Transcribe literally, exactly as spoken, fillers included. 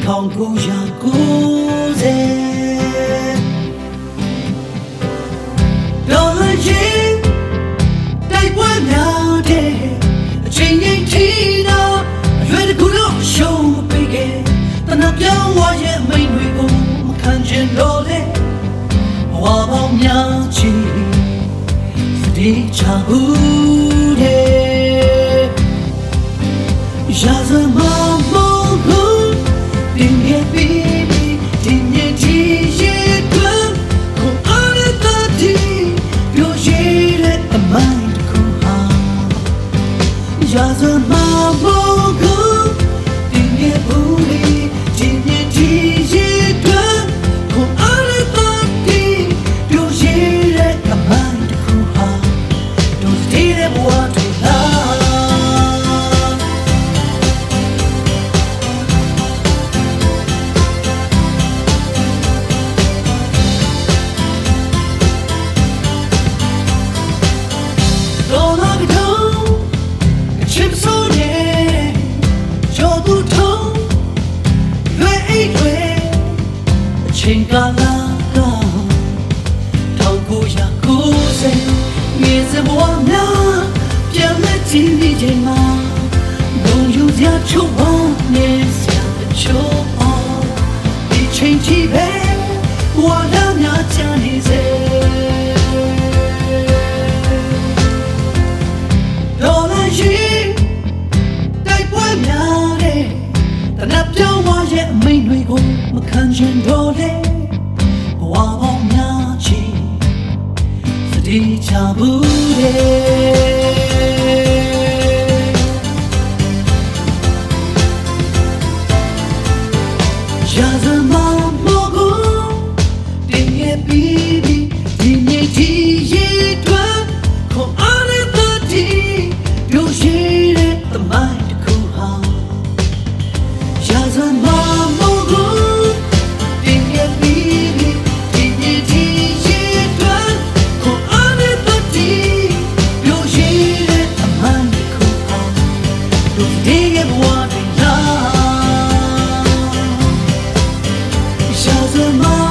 ထောင်ကိုရာကိုယ်စေတော်ရင်တိုက်ပွဲများတဲ့အချိန်ကြီးထီတော့အရွယ်တကူတော့ရှုံးမပေးခဲ့တနပြောင်းဝါရဲ့မိန်တွေကိုမခံချင်တော့လေဘဝပေါင်းများချီစတိချဘူးတဲ့ရာဇမမောကိုတင်ခဲ့ပြီးဒီနေ့ဒီရဲ့တွေ့ကိုအားရတဲ့ဒီပြောရတဲ့အမိုင်းတစ်ခုဟာရာဇမမောကိုတင်ခဲ့ဘူးဒီနေ့ဒီရဲ့တွေ့ကိုအားရတဲ့ဒီပြောရတဲ့အမိုင်းတစ်ခုဟာတို့တည်းတဲ့ဘဝတွေလားချိန်ကာလကထောင်ကိုရာကိုယ်စင်မြေစဘဝများပြန်လက်ကြည့်နေချိန်မှာဘုံယူစရာချိုးဝမ်းနေစရာချိုးအောင်ဒီချိန်ချီပဲဘဝများများချမ်းနေစေတော်လည်းရှိတိုက်ပွဲများတဲ့တနပ်ပြောင်းသွားရဲ့အမိန်တွေကိုမခံချင်တော့လေဘဝပေါင်းများချီစတိချဘူးတဲ့ရာဇမမောကိုတင်ရဲ့ပြီးပြီးဒီနေ့ဒီရဲ့တွေ့ခေါ်အားရတဲ့ဒီပြောရှိတဲ့သမိုင်းတစ်ခုဟာရာဇမမောကိုတင်ရဲ့ပြီးပြီးဒီနေ့ဒီရဲ့တွေ့ခေါ်အားရတဲ့ဒီပြောရှိတဲ့သမိုင်းတစ်ခုဟာတို့ဒီရဲ့ဘဝတွေလားရာဇမ